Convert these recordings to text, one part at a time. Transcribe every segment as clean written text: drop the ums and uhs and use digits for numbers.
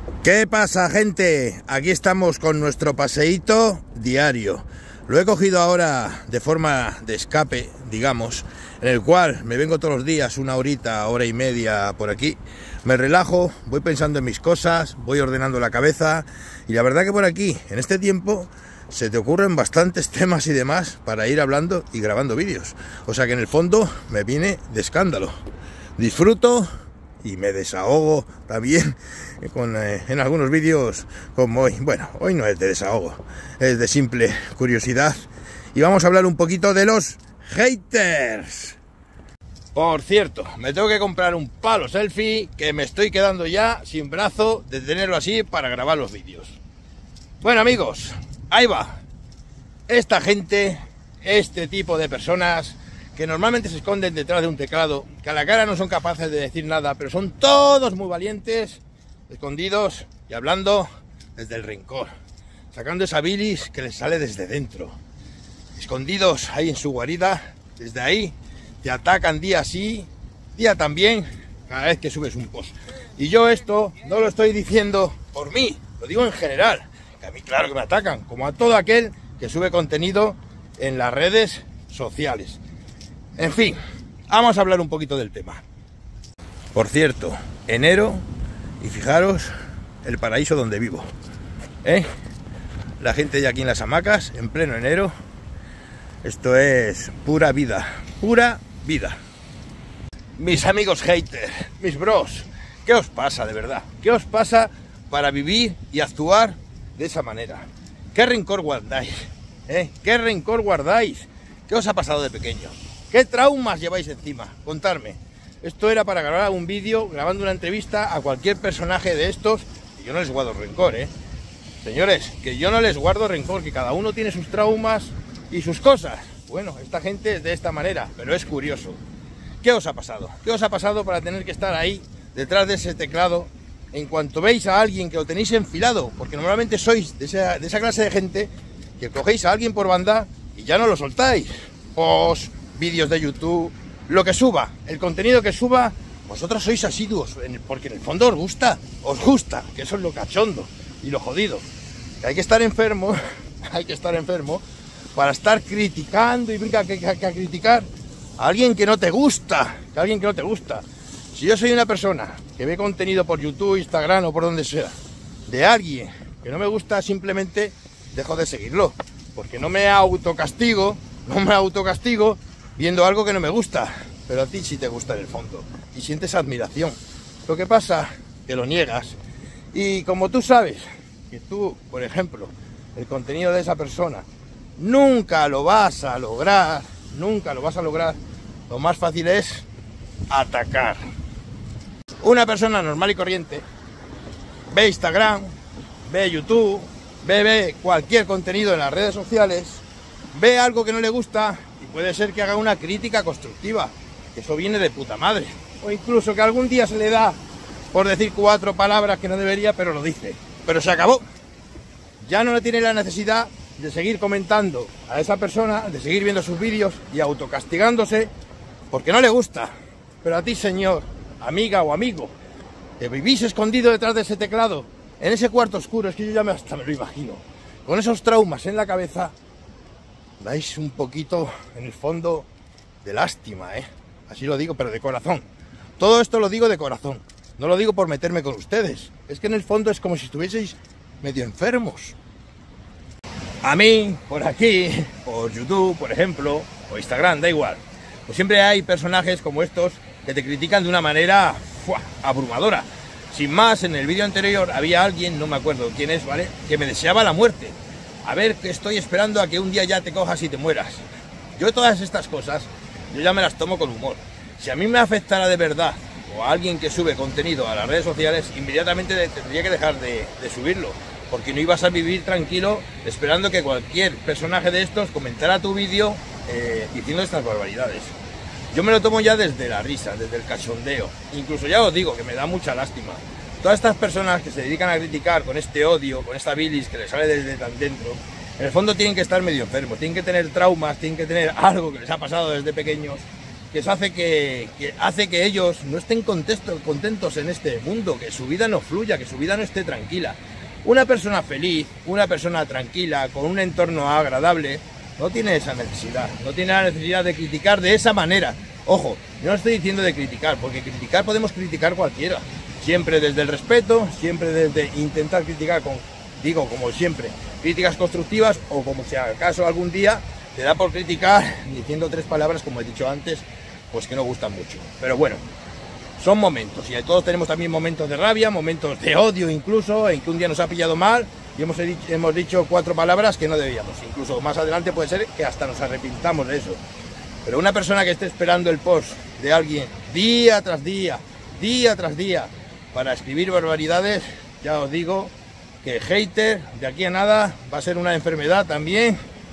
¿Qué pasa, gente? Aquí estamos con nuestro paseíto diario. Lo he cogido ahora de forma de escape, digamos, en el cual me vengo todos los días una horita, hora y media por aquí. Me relajo, voy pensando en mis cosas, voy ordenando la cabeza y la verdad que por aquí, en este tiempo, se te ocurren bastantes temas y demás para ir hablando y grabando vídeos. O sea que en el fondo me viene de escándalo. Disfruto y me desahogo también en algunos vídeos como hoy. Bueno, hoy no es de desahogo, es de simple curiosidad. Y vamos a hablar un poquito de los haters. Por cierto, me tengo que comprar un palo selfie que me estoy quedando ya sin brazo de tenerlo así para grabar los vídeos. Bueno, amigos, ahí va. Esta gente, este tipo de personas que normalmente se esconden detrás de un teclado, que a la cara no son capaces de decir nada, pero son todos muy valientes, escondidos y hablando desde el rencor, sacando esa bilis que les sale desde dentro, escondidos ahí en su guarida. Desde ahí te atacan día sí, día también, cada vez que subes un post. Y yo esto no lo estoy diciendo por mí, lo digo en general, que a mí claro que me atacan, como a todo aquel que sube contenido en las redes sociales. En fin, vamos a hablar un poquito del tema. Por cierto, enero, y fijaros el paraíso donde vivo, la gente ya aquí en las hamacas, en pleno enero. Esto es pura vida, pura vida. Mis amigos haters, mis bros, ¿qué os pasa de verdad? ¿Qué os pasa para vivir y actuar de esa manera? ¿Qué rencor guardáis? ¿Qué rencor guardáis? ¿Qué os ha pasado de pequeños? ¿Qué traumas lleváis encima? Contadme. Esto era para grabar un vídeo, grabando una entrevista a cualquier personaje de estos. Y yo no les guardo rencor, señores, que yo no les guardo rencor, que cada uno tiene sus traumas y sus cosas. Bueno, esta gente es de esta manera, pero es curioso. ¿Qué os ha pasado? ¿Qué os ha pasado para tener que estar ahí, detrás de ese teclado, en cuanto veis a alguien que lo tenéis enfilado? Porque normalmente sois de esa clase de gente que cogéis a alguien por banda y ya no lo soltáis. Post, vídeos de YouTube, lo que suba, el contenido que suba, vosotros sois asiduos, porque en el fondo os gusta, que eso es lo cachondo y lo jodido. Que hay que estar enfermo, para estar criticando y que criticar a alguien que no te gusta, Si yo soy una persona que ve contenido por YouTube, Instagram o por donde sea, de alguien que no me gusta, simplemente dejo de seguirlo, porque no me autocastigo viendo algo que no me gusta, pero a ti sí te gusta en el fondo y sientes admiración. Lo que pasa que lo niegas, y como tú sabes que tú, por ejemplo, el contenido de esa persona nunca lo vas a lograr, lo más fácil es atacar. Una persona normal y corriente ve Instagram, ve YouTube, ve cualquier contenido en las redes sociales, ve algo que no le gusta y puede ser que haga una crítica constructiva, que eso viene de puta madre, o incluso que algún día se le da por decir 4 palabras que no debería, pero lo dice, pero se acabó. Ya no tiene la necesidad de seguir comentando a esa persona, de seguir viendo sus vídeos y autocastigándose porque no le gusta. Pero a ti, señor, amiga o amigo, que vivís escondido detrás de ese teclado, en ese cuarto oscuro, es que yo ya hasta me lo imagino, con esos traumas en la cabeza, dais un poquito, en el fondo, de lástima, así lo digo, pero de corazón. Todo esto lo digo de corazón, no lo digo por meterme con ustedes, es que en el fondo es como si estuvieseis medio enfermos. A mí, por aquí, por YouTube, por ejemplo, o Instagram, da igual, pues siempre hay personajes como estos que te critican de una manera abrumadora. Sin más, en el vídeo anterior había alguien, no me acuerdo quién es, ¿vale?, que me deseaba la muerte. A ver, que estoy esperando a que un día ya te cojas y te mueras. Yo todas estas cosas, yo ya me las tomo con humor. Si a mí me afectara de verdad, o a alguien que sube contenido a las redes sociales, inmediatamente tendría que dejar de subirlo, porque no ibas a vivir tranquilo esperando que cualquier personaje de estos comentara tu vídeo diciendo estas barbaridades. Yo me lo tomo ya desde la risa, desde el cachondeo. Incluso ya os digo que me da mucha lástima. Todas estas personas que se dedican a criticar con este odio, con esta bilis que les sale desde tan dentro, en el fondo tienen que estar medio enfermos, tienen que tener traumas, tienen que tener algo que les ha pasado desde pequeños que eso hace que ellos no estén contentos en este mundo, que su vida no fluya, que su vida no esté tranquila. Una persona feliz, una persona tranquila, con un entorno agradable, no tiene esa necesidad, no tiene la necesidad de criticar de esa manera. Ojo, yo no estoy diciendo de criticar, porque criticar podemos criticar cualquiera, siempre desde el respeto, siempre desde intentar criticar como siempre, críticas constructivas, o como si acaso algún día te da por criticar diciendo 3 palabras, como he dicho antes, pues que no gustan mucho. Pero bueno, son momentos, y todos tenemos también momentos de rabia, momentos de odio incluso, en que un día nos ha pillado mal y hemos dicho 4 palabras que no debíamos. Incluso más adelante puede ser que hasta nos arrepintamos de eso. Pero una persona que esté esperando el post de alguien día tras día, para escribir barbaridades, ya os digo que hater de aquí a nada va a ser una enfermedad también,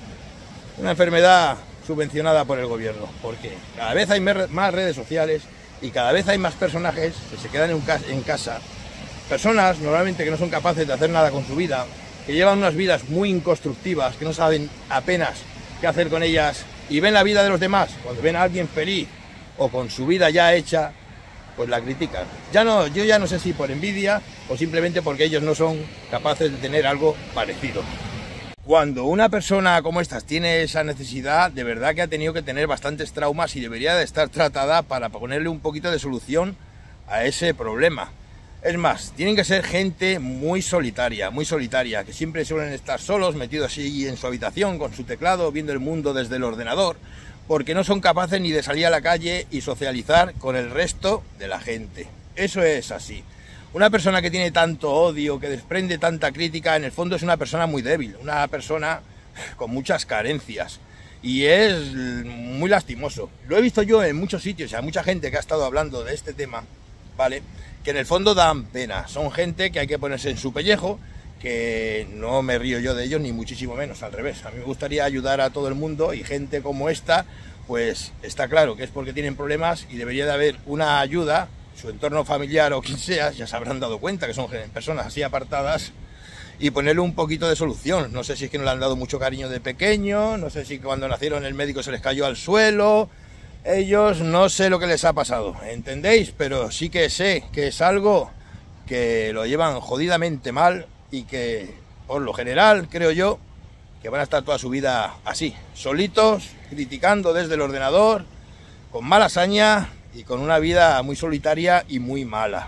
una enfermedad subvencionada por el gobierno, porque cada vez hay más redes sociales y cada vez hay más personajes que se quedan en casa, personas normalmente que no son capaces de hacer nada con su vida, que llevan unas vidas muy inconstructivas, que no saben apenas qué hacer con ellas, y ven la vida de los demás. Cuando ven a alguien feliz o con su vida ya hecha, pues la critican. Yo ya no sé si por envidia o simplemente porque ellos no son capaces de tener algo parecido. Cuando una persona como estas tiene esa necesidad, de verdad que ha tenido que tener bastantes traumas y debería de estar tratada para ponerle un poquito de solución a ese problema. Es más, tienen que ser gente muy solitaria, que siempre suelen estar solos, metidos así en su habitación con su teclado, viendo el mundo desde el ordenador, porque no son capaces ni de salir a la calle y socializar con el resto de la gente. Eso es así. Una persona que tiene tanto odio, que desprende tanta crítica, en el fondo es una persona muy débil, una persona con muchas carencias. Y es muy lastimoso. Lo he visto yo en muchos sitios, y hay mucha gente que ha estado hablando de este tema, ¿vale?, que en el fondo dan pena. Son gente que hay que ponerse en su pellejo, que no me río yo de ellos, ni muchísimo menos, al revés. A mí me gustaría ayudar a todo el mundo, y gente como esta, pues está claro que es porque tienen problemas y debería de haber una ayuda. Su entorno familiar o quien sea, ya se habrán dado cuenta que son personas así apartadas, y ponerle un poquito de solución. No sé si es que no le han dado mucho cariño de pequeño, no sé si cuando nacieron el médico se les cayó al suelo. Ellos no sé lo que les ha pasado, ¿entendéis? Pero sí que sé que es algo que lo llevan jodidamente mal, y que por lo general creo yo que van a estar toda su vida así, solitos, criticando desde el ordenador, con mala saña y con una vida muy solitaria y muy mala.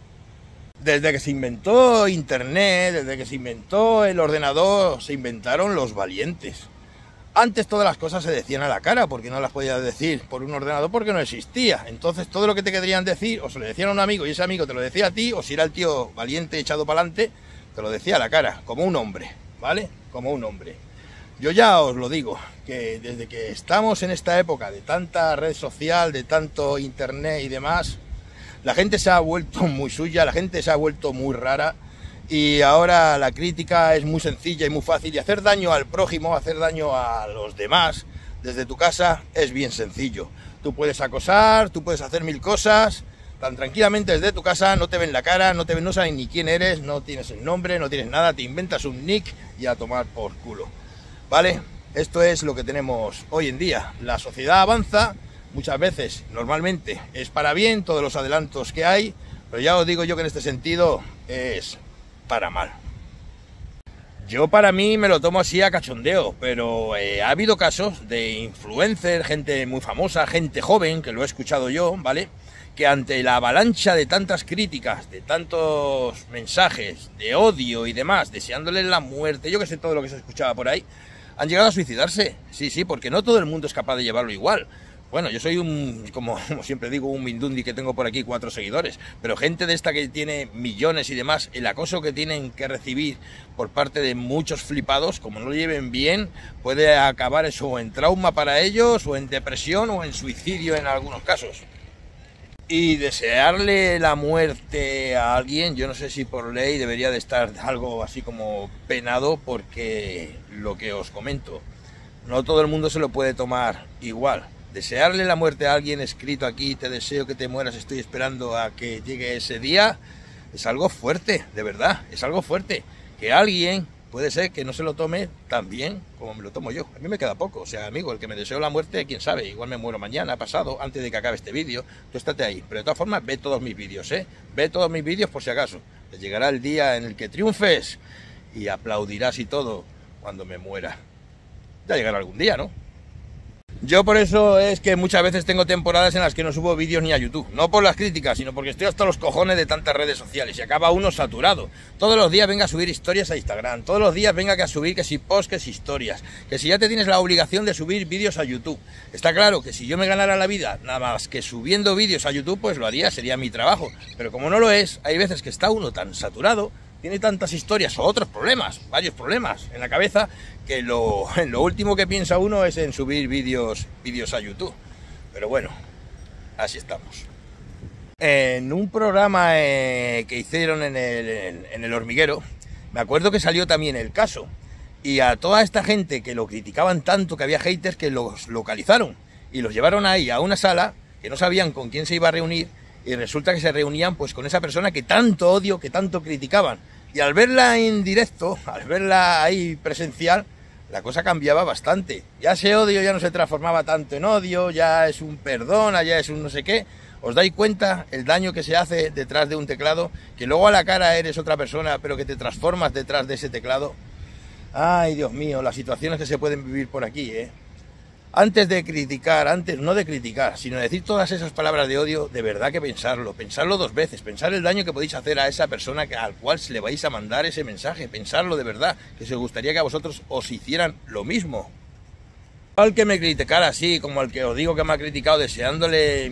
Desde que se inventó Internet, desde que se inventó el ordenador, se inventaron los valientes. Antes todas las cosas se decían a la cara, porque no las podías decir por un ordenador, porque no existía. Entonces todo lo que te querían decir, o se lo decían a un amigo y ese amigo te lo decía a ti, o si era el tío valiente echado para adelante, te lo decía a la cara, como un hombre, ¿vale? Como un hombre. Yo ya os lo digo, que desde que estamos en esta época de tanta red social, de tanto internet y demás, la gente se ha vuelto muy suya, la gente se ha vuelto muy rara. Y ahora la crítica es muy sencilla y muy fácil, y hacer daño al prójimo, hacer daño a los demás desde tu casa es bien sencillo. Tú puedes acosar, tú puedes hacer 1000 cosas tan tranquilamente desde tu casa, no te ven la cara, no saben ni quién eres, no tienes el nombre, no tienes nada, te inventas un nick y a tomar por culo, ¿vale? Esto es lo que tenemos hoy en día. La sociedad avanza, muchas veces, normalmente, es para bien todos los adelantos que hay, pero ya os digo yo que en este sentido es para mal. Yo para mí me lo tomo así a cachondeo, pero ha habido casos de influencers, gente muy famosa, gente joven, que lo he escuchado yo, ¿vale?, que ante la avalancha de tantas críticas, de tantos mensajes de odio y demás, deseándoles la muerte, yo que sé, todo lo que se escuchaba por ahí, han llegado a suicidarse. Sí, porque no todo el mundo es capaz de llevarlo igual. Bueno, yo soy como siempre digo, un mindundi que tengo por aquí 4 seguidores, pero gente de esta que tiene millones y demás, el acoso que tienen que recibir por parte de muchos flipados, como no lo lleven bien, puede acabar eso en trauma para ellos, o en depresión, o en suicidio en algunos casos. Y desearle la muerte a alguien, yo no sé si por ley debería de estar algo así como penado, porque lo que os comento, no todo el mundo se lo puede tomar igual. Desearle la muerte a alguien, escrito aquí, te deseo que te mueras, estoy esperando a que llegue ese día, es algo fuerte, de verdad, es algo fuerte. Que alguien puede ser que no se lo tome tan bien como me lo tomo yo. A mí me queda poco, o sea, amigo, el que me deseo la muerte, quién sabe, igual me muero mañana, pasado, antes de que acabe este vídeo. Tú estate ahí, pero de todas formas ve todos mis vídeos, ve todos mis vídeos por si acaso. Te llegará el día en el que triunfes y aplaudirás y todo cuando me muera. Ya llegará algún día, ¿no? Yo por eso es que muchas veces tengo temporadas en las que no subo vídeos ni a YouTube. No por las críticas, sino porque estoy hasta los cojones de tantas redes sociales y acaba uno saturado. Todos los días venga a subir historias a Instagram, todos los días venga a subir que si posts, que si historias, que si ya te tienes la obligación de subir vídeos a YouTube. Está claro que si yo me ganara la vida nada más que subiendo vídeos a YouTube, pues lo haría, sería mi trabajo. Pero como no lo es, hay veces que está uno tan saturado, tiene tantas historias o otros problemas, varios problemas en la cabeza, que lo último que piensa uno es en subir vídeos a YouTube. Pero bueno, así estamos. En un programa que hicieron en el Hormiguero, me acuerdo que salió también el caso. Y a toda esta gente que lo criticaban tanto, que había haters, que los localizaron y los llevaron ahí a una sala que no sabían con quién se iba a reunir, y resulta que se reunían pues con esa persona que tanto odio, que tanto criticaban. Y al verla en directo, al verla ahí presencial, la cosa cambiaba bastante. Ya ese odio ya no se transformaba tanto en odio, ya es un perdón, ya es un no sé qué. ¿Os dais cuenta el daño que se hace detrás de un teclado? Que luego a la cara eres otra persona, pero que te transformas detrás de ese teclado. Ay, Dios mío, las situaciones que se pueden vivir por aquí, Antes de criticar, no de criticar, sino de decir todas esas palabras de odio, de verdad que pensarlo dos veces, pensar el daño que podéis hacer a esa persona al cual le vais a mandar ese mensaje, pensarlo de verdad, que se gustaría que a vosotros os hicieran lo mismo. Al que me criticara así, como al que os digo que me ha criticado deseando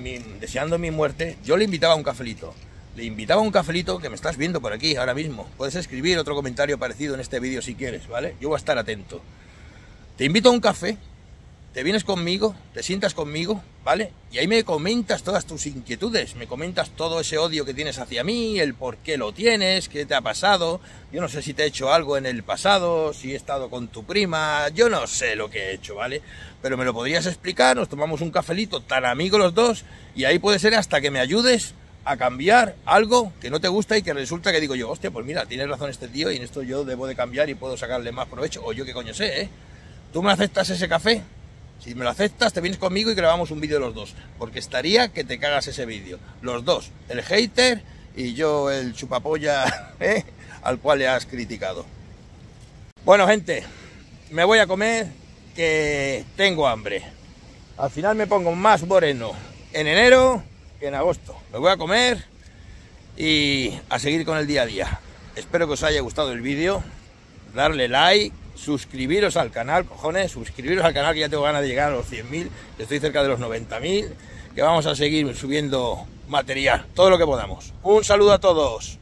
mi muerte, yo le invitaba a un cafelito. Le invitaba a un cafelito que me estás viendo por aquí ahora mismo. Puedes escribir otro comentario parecido en este vídeo si quieres, ¿vale? Yo voy a estar atento. Te invito a un café. Te vienes conmigo, te sientas conmigo, ¿vale? Y ahí me comentas todas tus inquietudes, me comentas todo ese odio que tienes hacia mí, el por qué lo tienes, qué te ha pasado. Yo no sé si te he hecho algo en el pasado, si he estado con tu prima, yo no sé lo que he hecho, ¿vale? Pero me lo podrías explicar, nos tomamos un cafelito, tan amigos los dos, y ahí puede ser hasta que me ayudes a cambiar algo que no te gusta y que resulta que digo yo, hostia, pues mira, tienes razón este tío y en esto yo debo de cambiar y puedo sacarle más provecho, o yo qué coño sé, ¿Tú me aceptas ese café? Si me lo aceptas, te vienes conmigo y grabamos un vídeo los dos, porque estaría que te cagas ese vídeo. Los dos, el hater y yo el chupapolla al cual le has criticado. Bueno, gente, me voy a comer que tengo hambre. Al final me pongo más moreno en enero que en agosto. Me voy a comer y a seguir con el día a día. Espero que os haya gustado el vídeo. Darle like. Suscribiros al canal, cojones, suscribiros al canal que ya tengo ganas de llegar a los 100.000, estoy cerca de los 90.000, que vamos a seguir subiendo material, todo lo que podamos. Un saludo a todos.